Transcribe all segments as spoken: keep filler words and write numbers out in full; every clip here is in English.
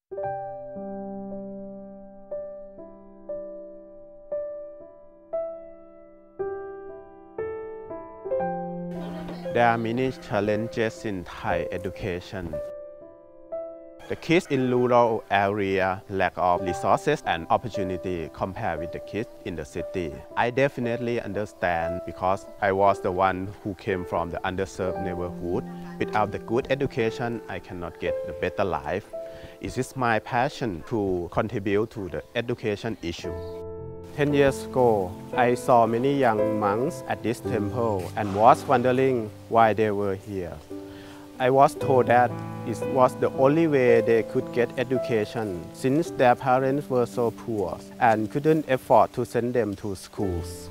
There are many challenges in Thai education. The kids in rural area lack of resources and opportunity compared with the kids in the city. I definitely understand because I was the one who came from the underserved neighborhood. Without the good education, I cannot get the better life. It is my passion to contribute to the education issue. Ten years ago, I saw many young monks at this temple and was wondering why they were here. I was told that it was the only way they could get education since their parents were so poor and couldn't afford to send them to schools.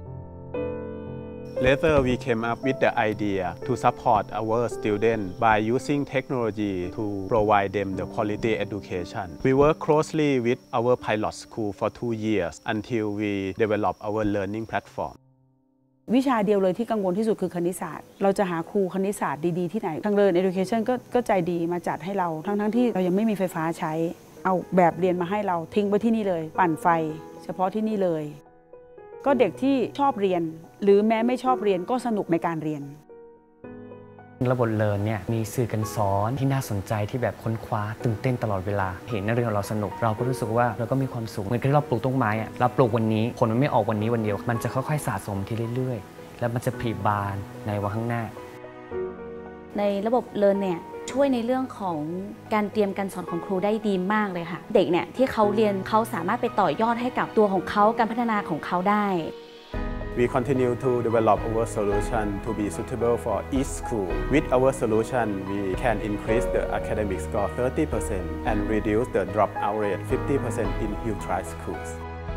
Later, we came up with the idea to support our students by using technology to provide them the quality education. We worked closely with our pilot school for two years until we developed our learning platform. วิชาเดียวเลยที่กังวลที่สุดคือคณิตศาสตร์เราจะหาครูคณิตศาสตร์ดีๆที่ไหนทาง Learn Education ก็ก็ใจดีมาจัดให้เราทั้งๆที่เรายังไม่มีไฟฟ้าใช้เอาแบบเรียนมาให้เราทิ้งไว้ที่นี่เลยปั่นไฟเฉพาะที่นี่เลยก็เด็กที่ชอบเรียนหรือแม้ไม่ชอบเรียนก็สนุกในการเรียนระบบเรียนเนี่ยมีสื่อการสอนที่น่าสนใจที่แบบค้นคว้าตื่นเต้นตลอดเวลาเห็นนักเรียนของเราสนุกเราก็รู้สึกว่าเราก็มีความสุขเหมือนที่เราปลูกต้นไม้อะเราปลูกวันนี้ผลมันไม่ออกวันนี้วันเดียวมันจะค่อยๆสะสมทีเรื่อยๆแล้วมันจะผลิบานในวันข้างหน้าในระบบเรียนเนี่ยช่วยในเรื่องของการเตรียมการสอนของครูได้ดีมากเลยค่ะเด็กเนี่ยที่เขาเรียนเขาสามารถไปต่อยอดให้กับตัวของเขาการพัฒนาของเขาได้ We continue to develop our solution to be suitable for each school. With our solution, we can increase the academic score thirty percent and reduce the dropout rate fifty percent in Hillside schools.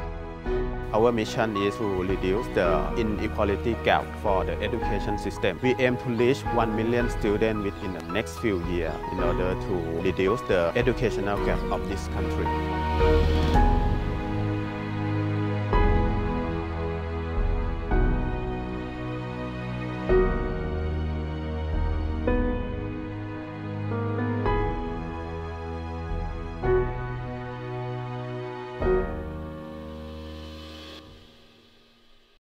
Our mission is to reduce the inequality gap for the education system. We aim to reach one million students within the next few years in order to reduce the educational gap of this country.